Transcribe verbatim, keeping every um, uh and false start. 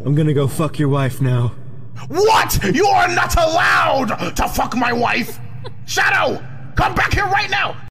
I'm gonna go fuck your wife now. What? You are not allowed to fuck my wife! Shadow! Come back here right now!